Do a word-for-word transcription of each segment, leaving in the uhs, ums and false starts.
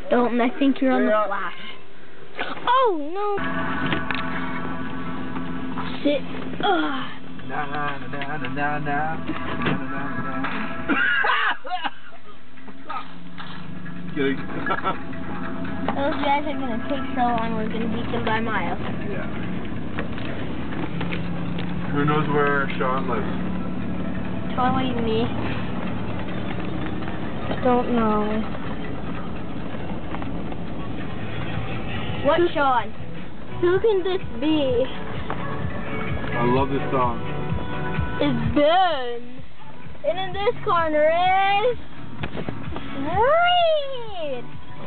Dalton, I think you're on the flash. Oh, no. Sit. Ugh. Na na na na na na na na na. Kidding. Those guys are gonna take so long. We're gonna beat them by miles. Yeah. Who knows where Sean lives? Totally me. Don't know. What Sean? Who can this be? I love this song. It's Ben. And in this corner is Reed.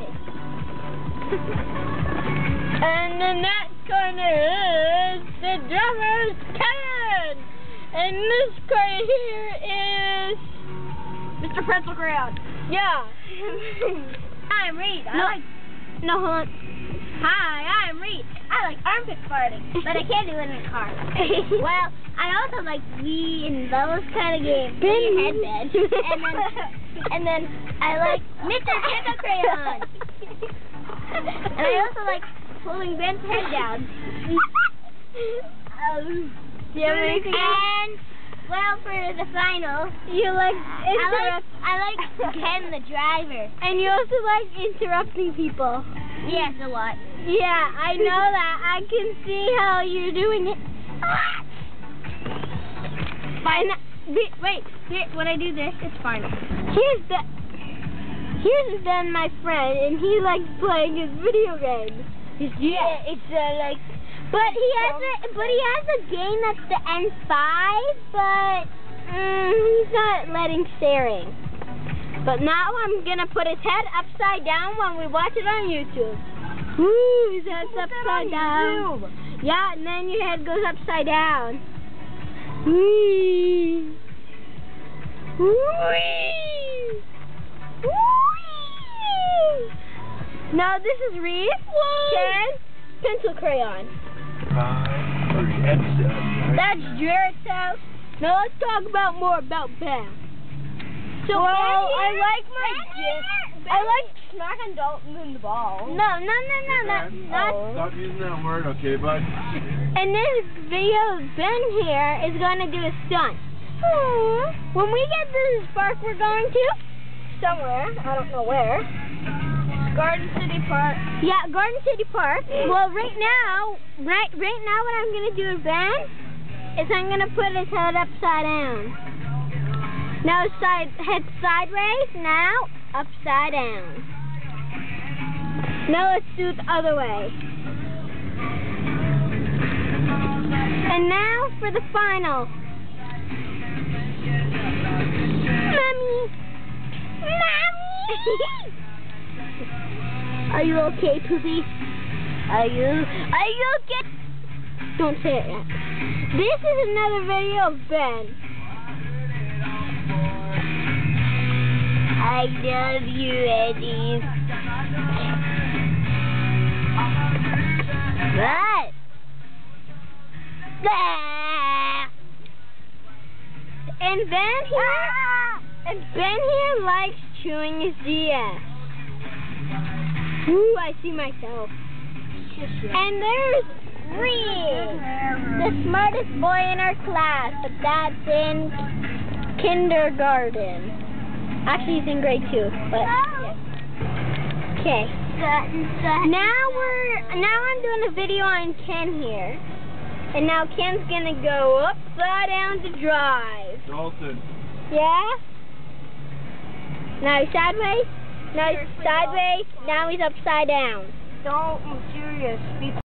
And in that corner is the drummer's Ken. And this corner here is Mister Pencil Crayon. Yeah. I'm Reed. I No. like. No, hold on. Hi, I'm Reed. I like armpit farting, but I can't do it in a car. Well, I also like Wii and those kind of games. Ben. Your headband. and then, and then I like Mister Pencil Crayon. And I also like pulling Ben's head down. um, Do you have anything else? and well, for the final, You like I like I like Ken the driver. and you also like interrupting people. Yes, a lot. Yeah, I know that. I can see how you're doing it. Fine. Wait, wait. Here, when I do this, it's final. Here's the. Here's Ben, my friend, and he likes playing his video games. Yeah, it's uh, like. But he has a. But he has a game that's the N five, but mm, he's not letting sharing. But now I'm gonna put his head upside down when we watch it on YouTube. Woo, his head's upside down. Yeah, and then your head goes upside down. Wee. Wee. Wee. Now this is Reed. Ken, Pencil Crayon. Five, three, and seven. That's Jared's house. Now let's talk about more about Ben. So Well, I I like my Ben I like smacking Dalton in the ball. No, no, no, no, no, not. Stop using that word, okay, bud? In this video, Ben here is going to do a stunt. When we get to this park, we're going to somewhere. I don't know where. Garden City Park. Yeah, Garden City Park. Well, right now, right, right now, what I'm going to do with Ben is I'm going to put his head upside down. Now side head sideways. Now upside down. Now let's do it the other way. And now for the final. Mommy! Mommy! Are you okay, Poopy? Are you? Are you okay? Don't say it yet. This is another video of Ben. I love you, Eddie. What? Ah. And Ben here, and Ben here likes chewing his D S. Ooh, I see myself. And there's Reed, the smartest boy in our class, but that's in kindergarten. Actually, he's in grade two, but yeah. Okay. Now we're now I'm doing a video on Ken here, and now Ken's gonna go upside down to drive. Dalton. Yeah. Now he's sideways. Now he's sideways. Now he's upside down. Don't, I'm serious. Be